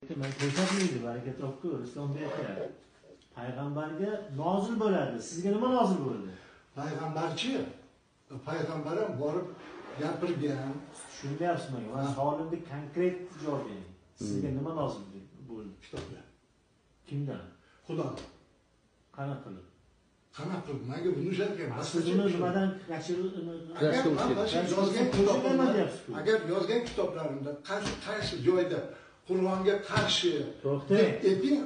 Men ko'rsatmaydi baraka topku Islomda aytadi. Payg'ambarga nozil bo'ladi. Sizga nima nozil bo'ldi? Payg'ambarchi, payg'ambarim borib gapirgan. Tushunyapsizmi? Men savolimga konkret javob bering. Sizga nima nozil bo'ldi? Kitobda. Kimdan? Xudo. Qanaqa qilib? Qanaqa qilib? Menga buni o'sharkan. Siz uni nimadan agar yozgan kitoblarimda qaysi joyda Qur'onga qarshi deb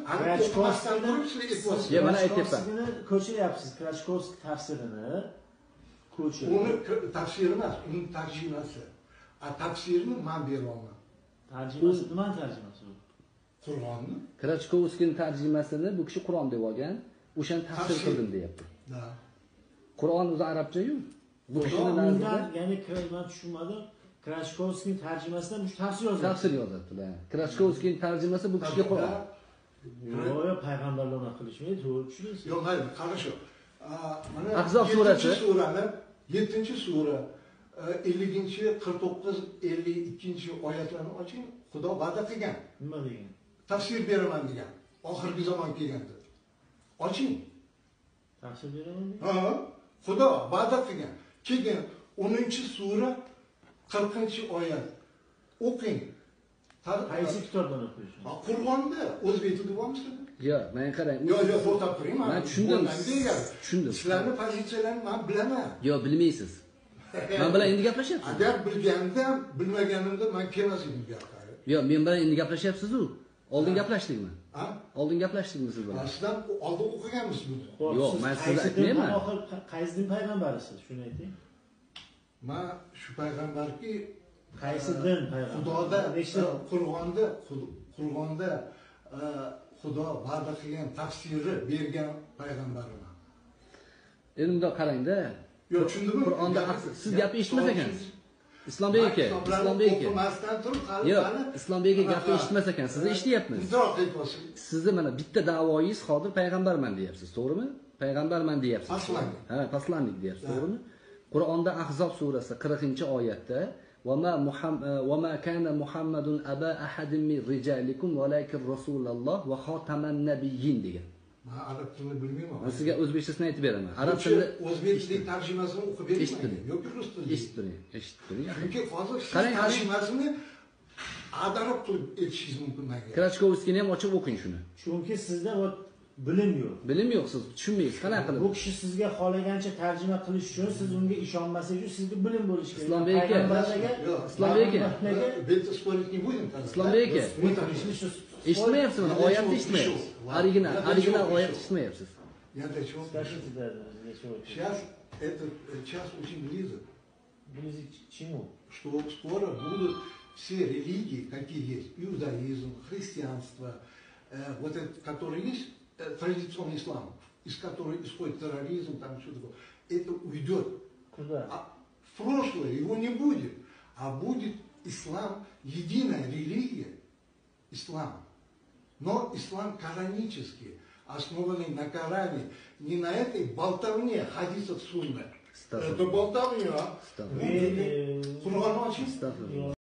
mana aytyapman. Ko'chiryapsiz Krachkovskiy tafsirini. Uni tafsiri emas, uni tarjimasi. Tafsirini men beraman. Tarjimasi nima tarjimasi? Qur'onni. Krachkovskiyning tarjimasini bu kishi Qur'on deb olgan, o'shani tafsir qildim deyapti. Qur'on o'zi arabcha-yu. Bu kishining nazarida, ya'ni men tushunmadim. Krachkovskiyning tarjimasida bu tafsir yozadi. Tafsir yozadilar. Krachkovskiyning tarjimasi bu kishiga Qur'on. Yo'q, payg'ambarlar uni qilishmaydi, to'g'ri tushundingiz? Yo'q, hayır, qarashib. Mana Ahzob surasi 7-sura 50-49-52 oyatlarni oching. Xudo va'da qilgan. Nima degan? Tafsir beraman degan. Oxirgi zamon kelganda. Oching. Tafsir beraman degan? Ha, Xudo va'da qilgan. Keyin 10-sura 40-oyat. O'qing. Qaysi kitobdan o'qiysiz? Qur'onda o'zbek tilida bormi? Yo'q, men qarang. Yo'q, to'xtab turing. Men tushundim. Tushundim. Sizlarning pozitsiyalaringizni men bilaman. Yo'q, bilmaysiz. Men bilan endi gaplashyapsiz. Agar bilganda, bilmaganimda men kelmas edim bu yoqqa. Yo'q, men bilan endi gaplashyapsiz-ku. Oldin gaplashdikmi? Ha? Oldin gaplashdikmi siz bilan? Sizdan oldin o'qiganmiz buni. Yo'q, men sizni aytmayman. Qaysi din payg'ambarisiz? Shuni ayting. Men shu payg'ambarki qaysi din payg'ambar? Xudoda Qur'onda Xudo va'da qilgan tafsiri bergan payg'ambarman. Endi bundoq qarang-da. Yo'q, tushundimmi? Qur'onda siz gapni eshitmas ekansiz. Islombek aka, Islombek aka. Yo'q, Islombek aka gapni eshitmas ekan. Sizni eshityapmiz. Sizni mana bitta da'voyingiz hozir payg'ambarman deyapsiz, to'g'rimi? Payg'ambarman deyapsiz. Poslanik. Ha, poslanik deyapsiz, to'g'rimi? Qur'onda Ahzob surasi 40-oyatda وما كان محمد أبا أحد من رجالكم ولكن رسول الله وخاتم النبيين degan. Men arab tilini bilmayman. Men sizga o'zbekchasini aytib beraman. Arab tilida o'zbek tili tarjimasini o'qib bering. Yo'q, rus tilida. Eshittiring. Chunki hozir tarjimasini adarab qilib aytishingiz mumkin menga. Krachkovskiyni ham ochib o'qing shuni. Chunki sizda bilim yo'q. Bilim yo'q, siz tushunmaysiz. Qanaqa qilib? Bu kishi sizga xohlagancha tarjima qilish uchun, siz unga ishonmasangiz uchun sizga bilim bo'lishi kerak. Islombek aka, Islombek aka. Bitta спорить не будем. Islombek aka. Eshitmayapsiz mana, oyatni eshitmayapsiz. Original oyat eshitmayapsiz. Я для чего? Скажите, да, Сейчас этот час очень близок. Близок к чему? Что скоро будут все религии, какие есть, иудаизм, христианство, вот это, который есть, традиционный ислам, из которого исходит терроризм, там что такое, это уйдет. Куда? В прошлое его не будет, а будет ислам, единая религия, ислам. Но ислам коранический, основанный на Коране, не на этой болтовне хадисов сунны. Это болтовня. Кур'он очень.